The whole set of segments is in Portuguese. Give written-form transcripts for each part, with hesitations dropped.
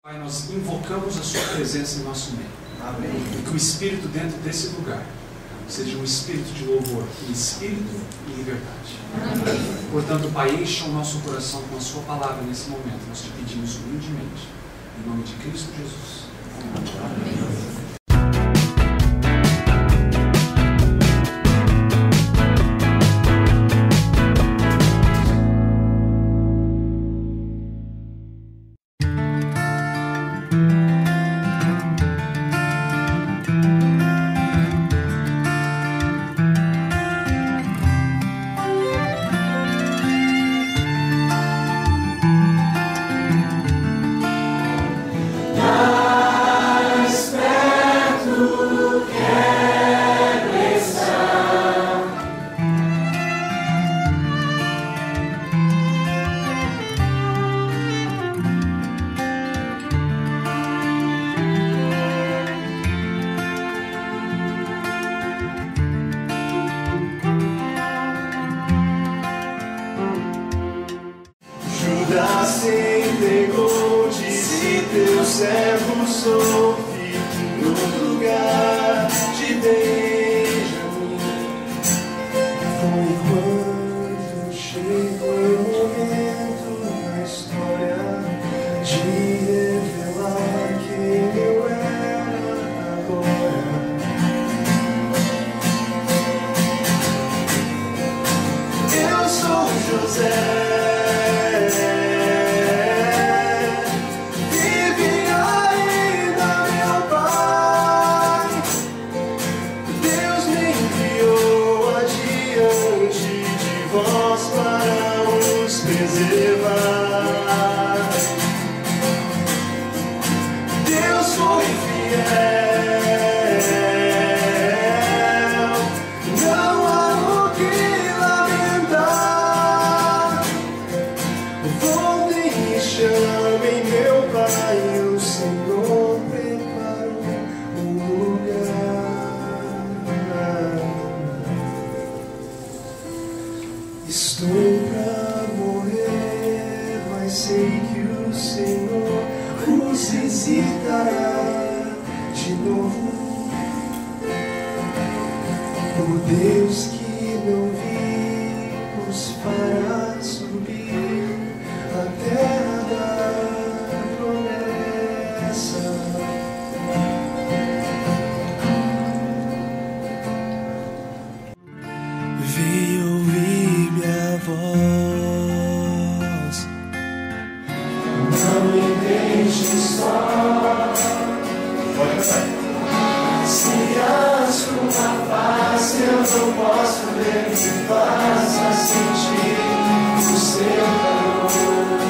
Pai, nós invocamos a Sua presença em nosso meio. Amém. E que o Espírito dentro desse lugar seja um Espírito de louvor, um Espírito e liberdade. Amém. Portanto, Pai, encha o nosso coração com a Sua palavra nesse momento. Nós te pedimos humildemente. Em nome de Cristo Jesus. Amém. Amém. servo sou, fique no lugar de Benjamim. Foi quando chegou o momento na história de revelar quem eu era agora. Eu sou José. Estou pra morrer, mas sei que o Senhor os visitará de novo. O Deus que não vimos fará subir a terra da promessa. Veio ouvir minha voz, não me deixe só. Se asco uma face eu não posso ver, me faça sentir o seu calor.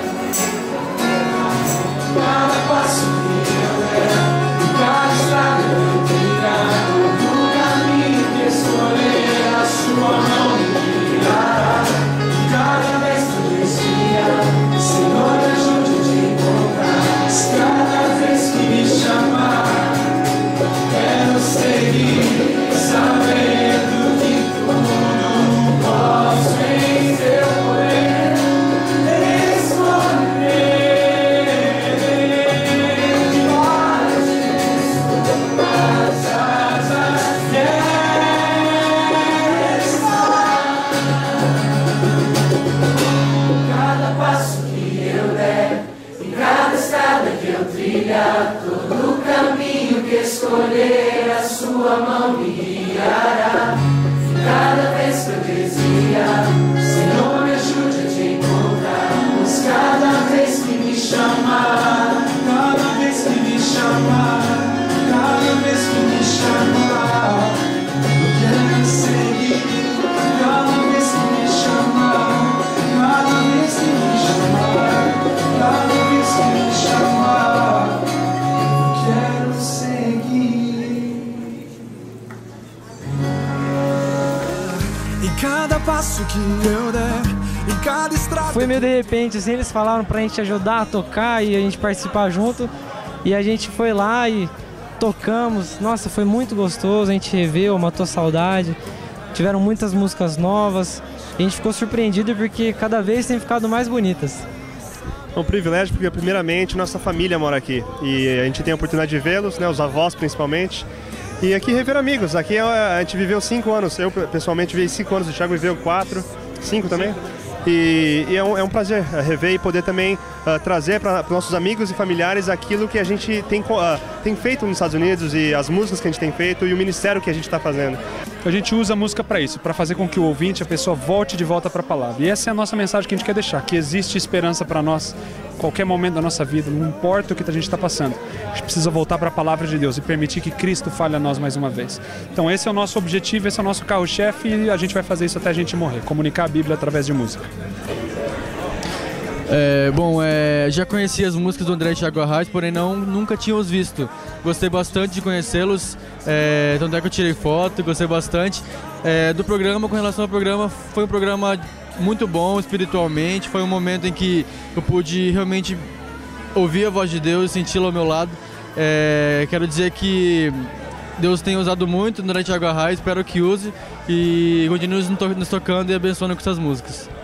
Cada passo que eu der, cada estrada eu trilhar, todo caminho que escolher, a sua mão me guiará. Cada vez que eu desviar, Senhor, me ajude a te encontrar. Cada vez que me chamar, quero seguir, sabendo que tudo posso em teu poder escolher. As asas cada passo que eu der, em cada estrada que eu trilhar, todo caminho que escolher, a sua mão me guiará. Cada vez que eu desviar, Senhor, me ajude a te encontrar. Mas cada vez que me chamar, cada vez que me chamar, cada vez que me chamar, eu quero seguir. Cada vez que me chamar, cada vez que me chamar, cada vez que me chamar, eu quero seguir. Em cada passo que eu der, em cada estrada. Foi meio de repente, assim, eles falaram pra gente ajudar a tocar e a gente participar junto. E a gente foi lá e tocamos. Nossa, foi muito gostoso, a gente reveu, matou saudade. Tiveram muitas músicas novas. A gente ficou surpreendido porque cada vez tem ficado mais bonitas. É um privilégio porque, primeiramente, nossa família mora aqui e a gente tem a oportunidade de vê-los, né, os avós principalmente. E aqui rever amigos. Aqui a gente viveu 5 anos. Eu, pessoalmente, vivi 5 anos. O Thiago viveu 4, 5 também. E é um prazer rever e poder também trazer para nossos amigos e familiares aquilo que a gente tem feito nos Estados Unidos e as músicas que a gente tem feito e o ministério que a gente está fazendo. A gente usa a música para isso, para fazer com que o ouvinte, a pessoa volte de volta para a palavra. E essa é a nossa mensagem que a gente quer deixar, que existe esperança para nós em qualquer momento da nossa vida, não importa o que a gente está passando. A gente precisa voltar para a palavra de Deus e permitir que Cristo fale a nós mais uma vez. Então esse é o nosso objetivo, esse é o nosso carro-chefe e a gente vai fazer isso até a gente morrer, comunicar a Bíblia através de música. Já conheci as músicas do André e Thiago Arraes, porém nunca tinha os visto. Gostei bastante de conhecê-los, tanto é que eu tirei foto, gostei bastante do programa. Com relação ao programa, foi um programa muito bom espiritualmente, foi um momento em que eu pude realmente ouvir a voz de Deus, senti-la ao meu lado. Quero dizer que Deus tem usado muito no André e Thiago Arraes, espero que use e continue nos tocando e abençoando com essas músicas.